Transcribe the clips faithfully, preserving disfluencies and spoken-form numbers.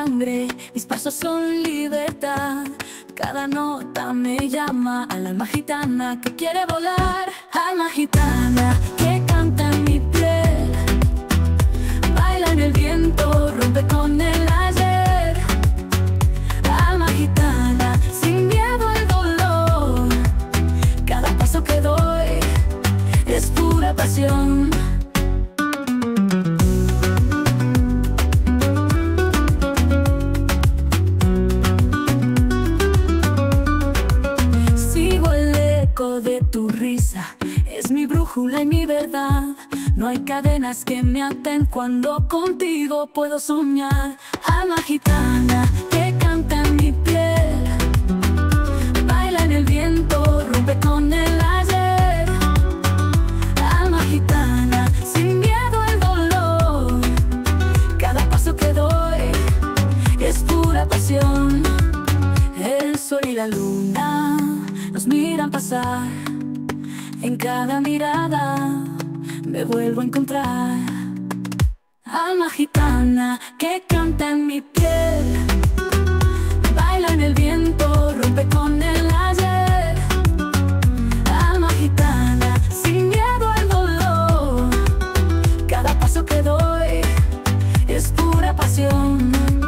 sangre, mis pasos son libertad. Cada nota me llama al alma gitana que quiere volar. Alma gitana que canta en mi piel, baila en el viento, rompe con el ayer. Alma gitana, sin miedo al dolor, cada paso que doy es pura pasión. De tu risa es mi brújula y mi verdad. No hay cadenas que me aten cuando contigo puedo soñar. Alma gitana que canta en mi piel, baila en el viento, rompe con el ayer. Alma gitana, sin miedo al dolor, cada paso que doy es pura pasión. El sol y la luna nos miran pasar, en cada mirada me vuelvo a encontrar. Alma gitana que canta en mi piel, baila en el viento, rompe con el ayer. Alma gitana, sin miedo al dolor, cada paso que doy es pura pasión.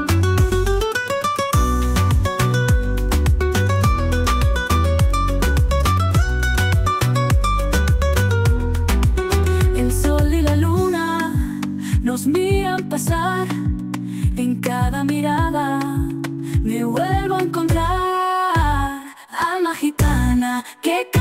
Nos miran pasar, en cada mirada me vuelvo a encontrar. Alma gitana que